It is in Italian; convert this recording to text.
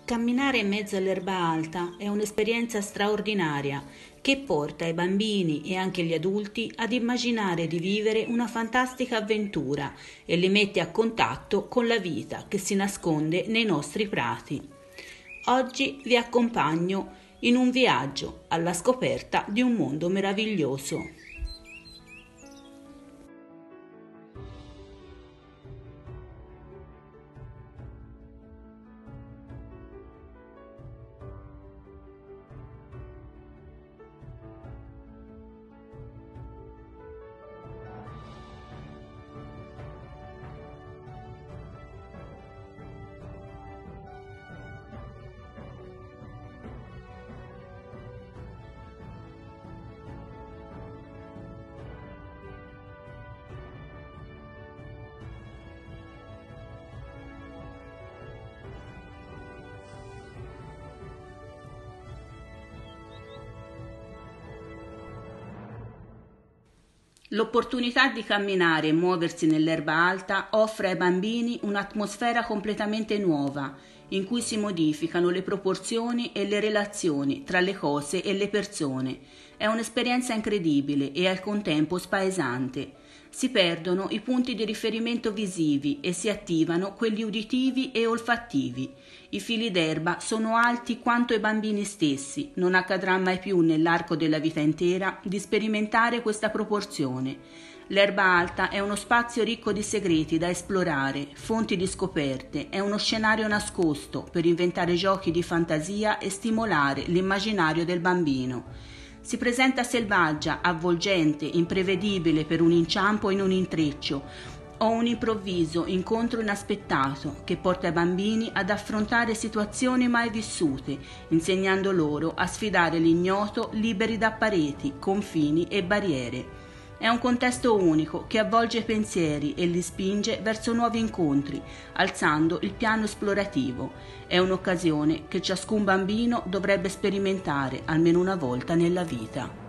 Camminare in mezzo all'erba alta è un'esperienza straordinaria che porta i bambini e anche gli adulti ad immaginare di vivere una fantastica avventura e li mette a contatto con la vita che si nasconde nei nostri prati. Oggi vi accompagno in un viaggio alla scoperta di un mondo meraviglioso. L'opportunità di camminare e muoversi nell'erba alta offre ai bambini un'atmosfera completamente nuova, in cui si modificano le proporzioni e le relazioni tra le cose e le persone. È un'esperienza incredibile e al contempo spaesante. Si perdono i punti di riferimento visivi e si attivano quelli uditivi e olfattivi. I fili d'erba sono alti quanto i bambini stessi. Non accadrà mai più nell'arco della vita intera di sperimentare questa proporzione. L'erba alta è uno spazio ricco di segreti da esplorare, fonti di scoperte, è uno scenario nascosto per inventare giochi di fantasia e stimolare l'immaginario del bambino. Si presenta selvaggia, avvolgente, imprevedibile per un inciampo in un intreccio o un improvviso incontro inaspettato che porta i bambini ad affrontare situazioni mai vissute, insegnando loro a sfidare l'ignoto liberi da pareti, confini e barriere. È un contesto unico che avvolge i pensieri e li spinge verso nuovi incontri, alzando il piano esplorativo. È un'occasione che ciascun bambino dovrebbe sperimentare almeno una volta nella vita.